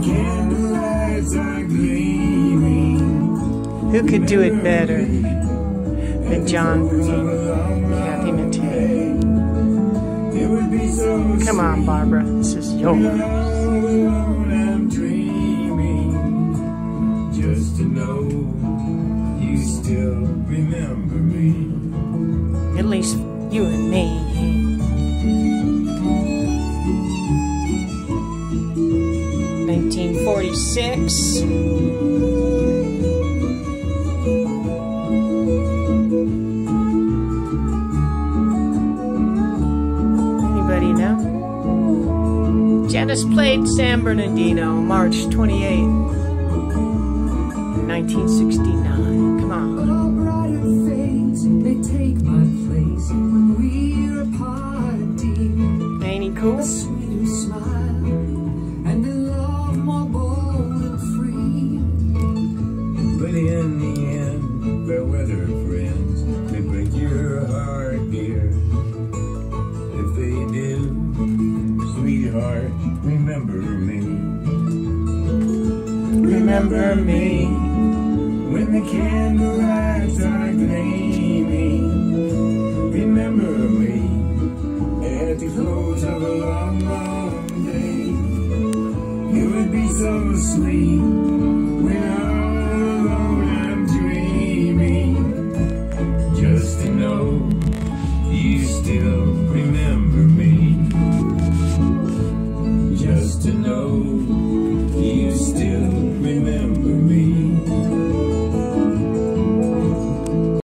candlelights are gleaming. Who could do it better than John Green, Kathy Mattea? Come on, Barbara, this is yours. I'm dreaming just to know you still remember me. At least you and me. 1946. Anybody know? Janis played San Bernardino, March 28, 1969. Come on. All brighter things may take my place when we're apart, dear. Ain't he cool? A sweeter smile and a love more bold and free. But in the end, fair weather friends, they break your heart, dear. If they do, sweetheart, remember me. Remember me when the candlelights are gleaming. Remember me at the close of a long, long day. It would be so sweet when all alone I'm dreaming, just to know you still remember.